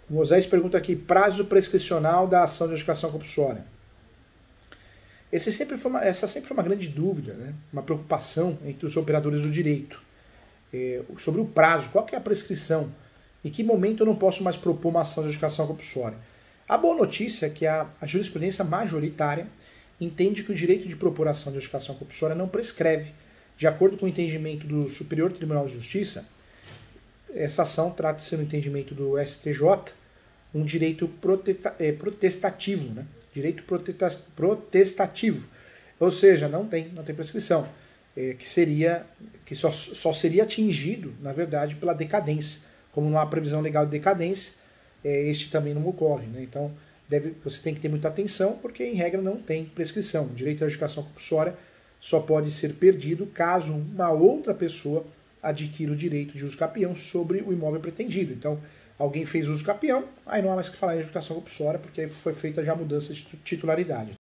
O Moisés pergunta aqui, prazo prescricional da ação de adjudicação compulsória. Essa sempre foi uma grande dúvida, né? Uma preocupação entre os operadores do direito. Sobre o prazo, qual que é a prescrição? Em que momento eu não posso mais propor uma ação de adjudicação compulsória? A boa notícia é que a jurisprudência majoritária entende que o direito de propor ação de adjudicação compulsória não prescreve. De acordo com o entendimento do Superior Tribunal de Justiça, essa ação trata-se, no entendimento do STJ, um direito protestativo, né? Direito protestativo. Ou seja, não tem prescrição. Que só seria atingido, na verdade, pela decadência. Como não há previsão legal de decadência, este também não ocorre, né? Então, você tem que ter muita atenção, porque, em regra, não tem prescrição. O direito à adjudicação compulsória só pode ser perdido caso uma outra pessoa adquira o direito de uso capião sobre o imóvel pretendido. Então, alguém fez uso capião, aí não há mais que falar em adjudicação compulsória, porque aí foi feita já a mudança de titularidade.